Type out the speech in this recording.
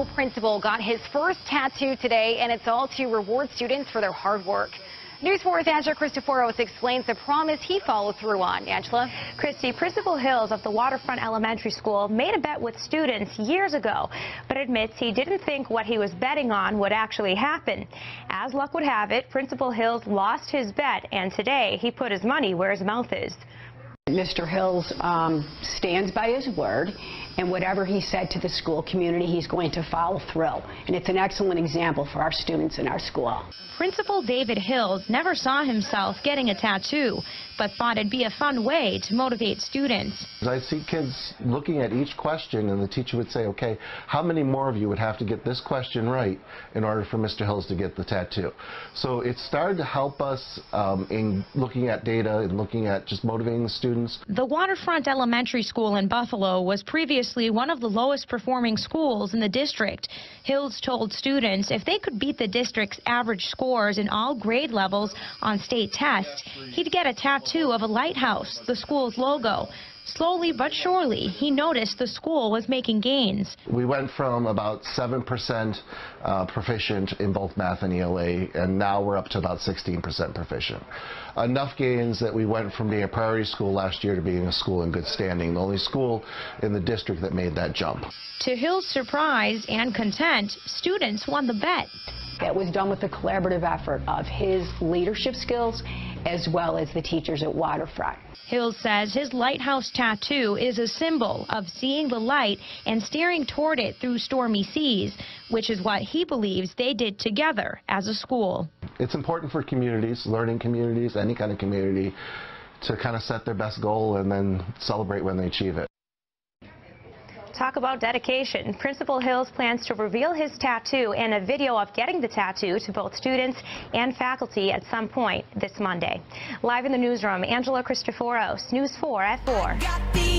Hill principal got his first tattoo today, and it's all to reward students for their hard work. News 4's Angela Cristoforos explains the promise he followed through on. Angela? Christy, Principal Hills of the Waterfront Elementary School made a bet with students years ago, but admits he didn't think what he was betting on would actually happen. As luck would have it, Principal Hills lost his bet, and today he put his money where his mouth is. Mr. Hills stands by his word, and whatever he said to the school community, he's going to follow through. And it's an excellent example for our students in our school. Principal David Hills never saw himself getting a tattoo, but thought it'd be a fun way to motivate students. I see kids looking at each question, and the teacher would say, okay, how many more of you would have to get this question right in order for Mr. Hills to get the tattoo? So it started to help us in looking at data and looking at just motivating the students. The Waterfront Elementary School in Buffalo was previously one of the lowest performing schools in the district. Hills told students if they could beat the district's average scores in all grade levels on state tests, he'd get a tattoo of a lighthouse, the school's logo. Slowly but surely, he noticed the school was making gains. We went from about 7% proficient in both math and ELA, and now we're up to about 16% proficient. Enough gains that we went from being a priority school last year to being a school in good standing, the only school in the district that made that jump. To Hill's surprise and content, students won the bet. That was done with the collaborative effort of his leadership skills as well as the teachers at Waterfront. Hills says his lighthouse tattoo is a symbol of seeing the light and steering toward it through stormy seas, which is what he believes they did together as a school. It's important for communities, learning communities, any kind of community, to kind of set their best goal and then celebrate when they achieve it. Talk about dedication. Principal Hills plans to reveal his tattoo and a video of getting the tattoo to both students and faculty at some point this Monday. Live in the newsroom, Angela Cristoforos, News 4 at 4.